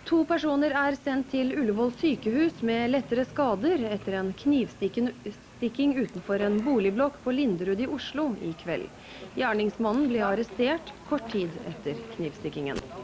To personer er sendt til Ullevål sykehus med lettere skader etter en knivstikking utenfor en boligblokk på Linderud i Oslo i kveld. Gjerningsmannen ble arrestert kort tid etter knivstikkingen.